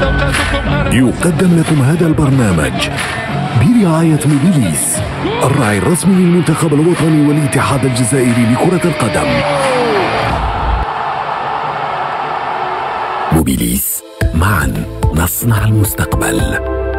يقدم لكم هذا البرنامج برعاية موبيليس، الراعي الرسمي للمنتخب الوطني والاتحاد الجزائري لكرة القدم. موبيليس، معا نصنع المستقبل.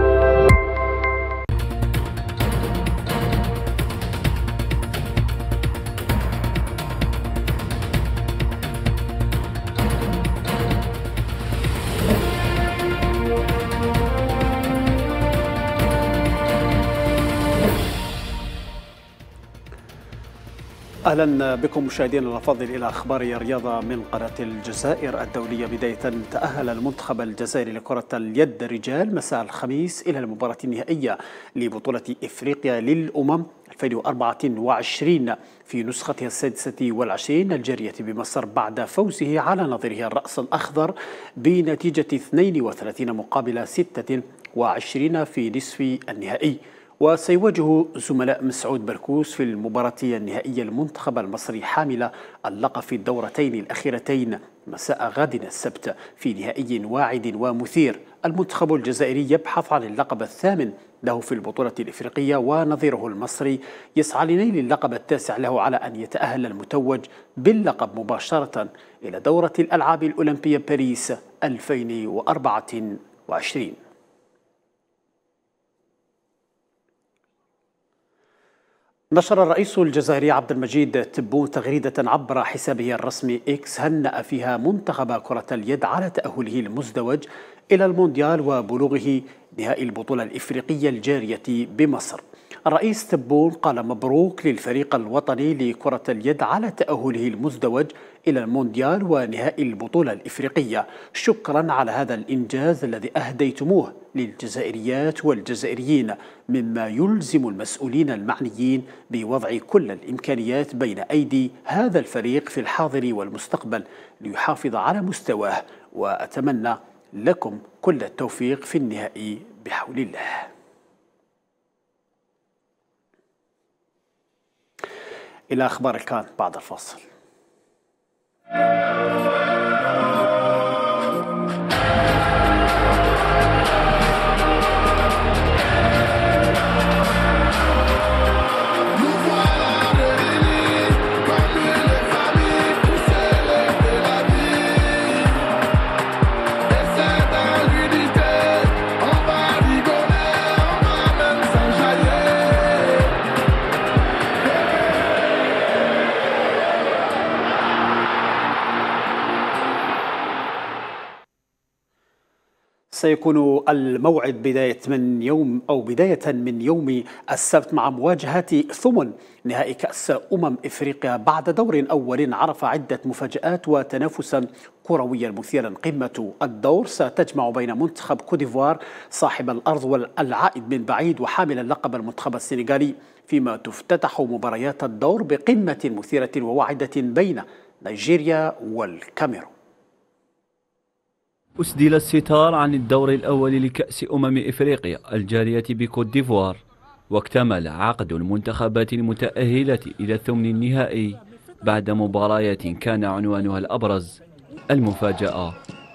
أهلا بكم مشاهدينا الأفاضل إلى أخبار الرياضة من قناة الجزائر الدولية. بداية، تأهل المنتخب الجزائري لكرة اليد رجال مساء الخميس إلى المباراة النهائية لبطولة إفريقيا للأمم 2024 في نسختها 26 الجارية بمصر بعد فوزه على نظيره الرأس الأخضر بنتيجة 32 مقابل 26 في نصف النهائي. وسيواجه زملاء مسعود بركوس في المباراة النهائية المنتخب المصري حامل اللقب في الدورتين الأخيرتين مساء غد السبت في نهائي واعد ومثير. المنتخب الجزائري يبحث عن اللقب الثامن له في البطولة الإفريقية، ونظيره المصري يسعى لنيل اللقب التاسع له على أن يتأهل المتوج باللقب مباشرة إلى دورة الألعاب الأولمبية باريس 2024. نشر الرئيس الجزائري عبد المجيد تبون تغريدة عبر حسابه الرسمي إكس هنأ فيها منتخب كرة اليد على تأهله المزدوج إلى المونديال وبلوغه نهائي البطولة الإفريقية الجارية بمصر. الرئيس تبون قال مبروك للفريق الوطني لكرة اليد على تأهله المزدوج إلى المونديال ونهائي البطولة الإفريقية. شكرا على هذا الإنجاز الذي أهديتموه للجزائريات والجزائريين، مما يلزم المسؤولين المعنيين بوضع كل الإمكانيات بين أيدي هذا الفريق في الحاضر والمستقبل ليحافظ على مستواه، وأتمنى لكم كل التوفيق في النهائي بحول الله. إلى أخبار الكان بعد الفاصل. سيكون الموعد بداية من يوم السبت مع مواجهة ثمن نهائي كأس إفريقيا بعد دور أول عرف عدة مفاجآت وتنافسا كرويا مثيرا. قمة الدور ستجمع بين منتخب كوديفوار صاحب الأرض والعائد من بعيد وحامل اللقب المنتخب السنغالي، فيما تفتتح مباريات الدور بقمة مثيرة وواعدة بين نيجيريا والكاميرون. أسدل الستار عن الدور الأول لكأس إفريقيا الجارية بكوت ديفوار، واكتمل عقد المنتخبات المتأهلة إلى الثمن النهائي بعد مباريات كان عنوانها الأبرز المفاجأة.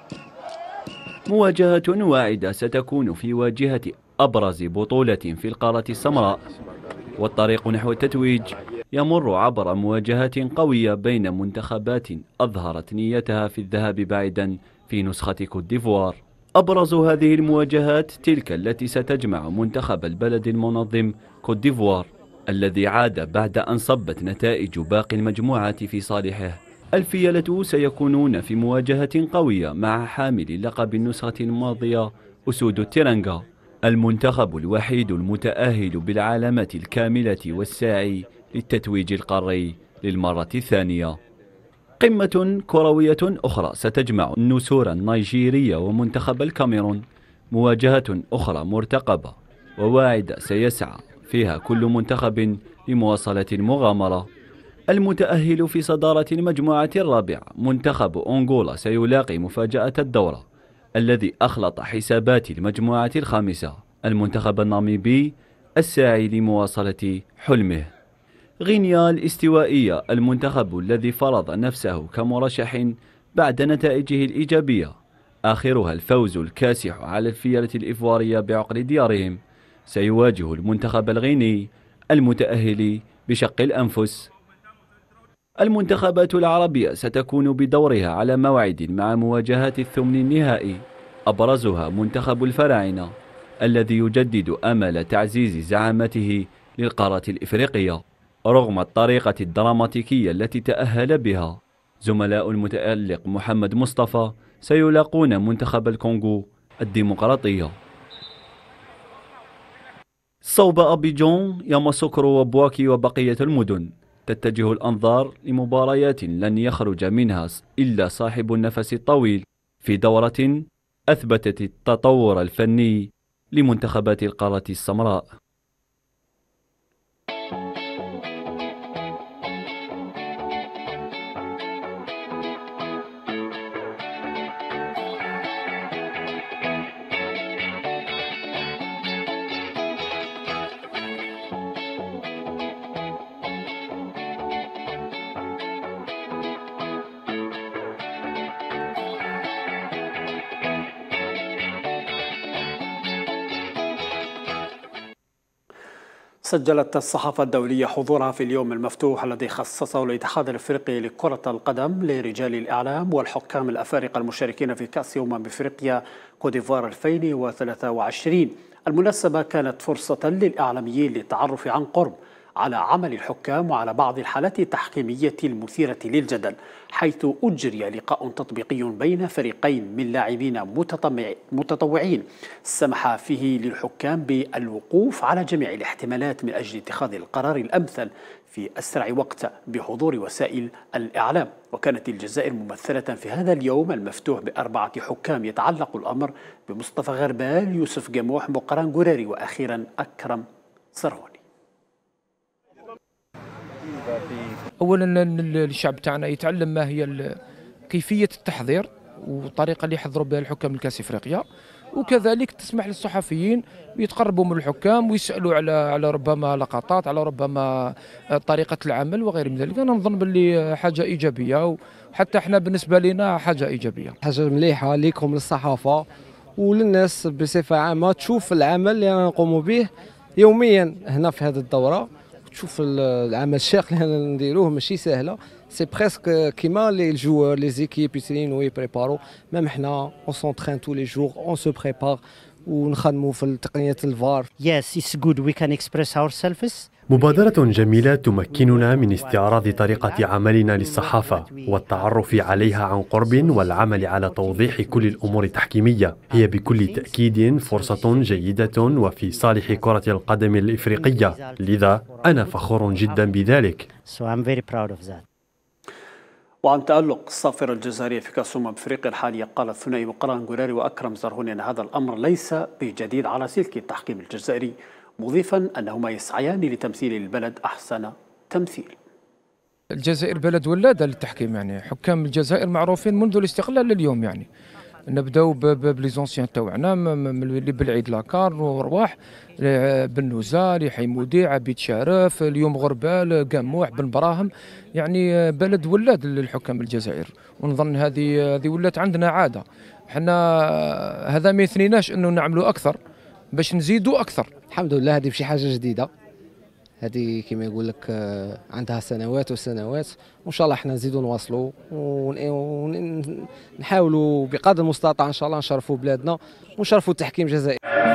مواجهة واعدة ستكون في واجهة أبرز بطولة في القارة السمراء، والطريق نحو التتويج يمر عبر مواجهات قوية بين منتخبات أظهرت نيتها في الذهاب بعيدا في نسخة كوت ديفوار. أبرز هذه المواجهات تلك التي ستجمع منتخب البلد المنظم كوت ديفوار الذي عاد بعد أن صبت نتائج باقي المجموعات في صالحه. الفيلة سيكونون في مواجهة قوية مع حامل لقب النسخة الماضية أسود التيرانغا، المنتخب الوحيد المتأهل بالعلامة الكاملة والساعي للتتويج القاري للمرة الثانية. قمة كروية أخرى ستجمع النسور النيجيرية ومنتخب الكاميرون، مواجهة أخرى مرتقبة وواعدة سيسعى فيها كل منتخب لمواصلة المغامرة. المتأهل في صدارة المجموعة الرابعة منتخب أنغولا سيلاقي مفاجأة الدورة الذي أخلط حسابات المجموعة الخامسة، المنتخب الناميبي الساعي لمواصلة حلمه. غينيا الاستوائية المنتخب الذي فرض نفسه كمرشح بعد نتائجه الإيجابية آخرها الفوز الكاسح على الفيلة الإيفوارية بعقر ديارهم. سيواجه المنتخب الغيني المتأهل بشق الأنفس. المنتخبات العربية ستكون بدورها على موعد مع مواجهات الثمن النهائي، أبرزها منتخب الفراعنة الذي يجدد أمل تعزيز زعامته للقارة الإفريقية رغم الطريقة الدراماتيكية التي تأهل بها. زملاء المتألق محمد مصطفى سيلاقون منتخب الكونغو الديمقراطية. صوب أبيجون، ياماسوكرو وبواكي وبقية المدن تتجه الأنظار لمباريات لن يخرج منها إلا صاحب النفس الطويل في دورة أثبتت التطور الفني لمنتخبات القارة السمراء. سجلت الصحافة الدولية حضورها في اليوم المفتوح الذي خصصه الاتحاد الافريقي لكرة القدم لرجال الإعلام والحكام الأفارقة المشاركين في كأس أفريقيا كوديفوار 2023. المناسبة كانت فرصة للإعلاميين للتعرف عن قرب على عمل الحكام وعلى بعض الحالات التحكيمية المثيرة للجدل، حيث أجري لقاء تطبيقي بين فريقين من لاعبين متطوعين سمح فيه للحكام بالوقوف على جميع الاحتمالات من أجل اتخاذ القرار الأمثل في أسرع وقت بحضور وسائل الإعلام. وكانت الجزائر ممثلة في هذا اليوم المفتوح ب4 حكام يتعلق الأمر بمصطفى غربال، يوسف جموح، مقران جوراري، وأخيرا أكرم زرهوني. اولا الشعب تاعنا يتعلم ما هي كيفيه التحضير والطريقه اللي يحضروا بها الحكام لكاس افريقيا، وكذلك تسمح للصحفيين يتقربوا من الحكام ويسالوا على ربما لقطات، على ربما طريقه العمل وغير من ذلك. انا نظن باللي حاجه ايجابيه، وحتى احنا بالنسبه لنا حاجه ايجابيه، حاجه مليحه ليكم للصحافه وللناس بصفه عامه تشوف العمل اللي نقوم به يوميا هنا في هذه الدوره، تشوف العمل الشاق اللي نديروه ماشي سهله. سي بريسك كيما لي جوور لي زيكيب يسينو يبريبارو، ميم حنا اون سونترين تو لي جور اون سو بريبار ونخدموا في تقنيه الفار. Yes, it's good. We can express ourselves. مبادرة جميلة تمكننا من استعراض طريقة عملنا للصحافة والتعرف عليها عن قرب والعمل على توضيح كل الأمور التحكيمية. هي بكل تأكيد فرصة جيدة وفي صالح كرة القدم الإفريقية، لذا أنا فخور جدا بذلك. So I'm very proud of that. وعن تألق الصافرة الجزائرية في كأس أفريقيا الحالية، قال الثنائي مقران جوراري وأكرم زرهوني أن هذا الأمر ليس بجديد على سلك التحكيم الجزائري، مضيفا أنهما يسعيان لتمثيل البلد أحسن تمثيل. الجزائر بلد ولادة للتحكيم، يعني حكام الجزائر معروفين منذ الاستقلال لليوم. يعني نبداو بليزونسيان تاعنا اللي بالعيد لاكار ورواح بن نوزال، حيمودي، عبيد شارف، اليوم غربال، قموح، بن براهم. يعني بلد ولاد للحكام الجزائر، ونظن هذه ولات عندنا عاده. حنا هذا ما يثنيناش انه نعملوا اكثر باش نزيدوا اكثر. الحمد لله هذه شي حاجه جديده، هذه كما يقول لك عندها سنوات وسنوات، وان شاء الله احنا نزيدوا نواصلوا ونحاولوا بقدر المستطاع ان شاء الله نشرفوا بلادنا ونشرفوا التحكيم الجزائري.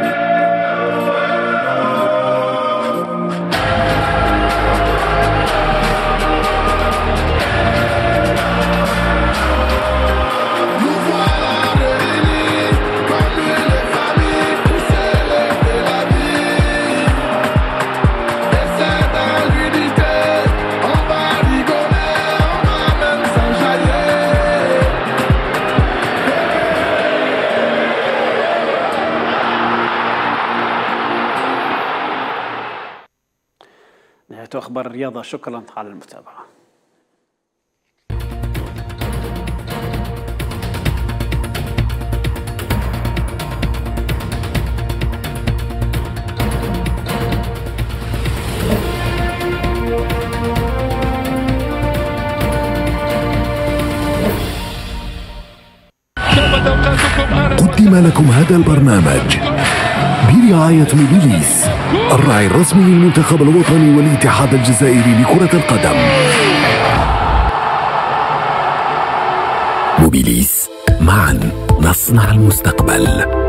نهاية أخبار الرياضة، شكرا على المتابعة. ثبت قدم لكم هذا البرنامج برعاية موبيليس، الراعي الرسمي للمنتخب الوطني والاتحاد الجزائري لكرة القدم. موبيليس، معا نصنع المستقبل.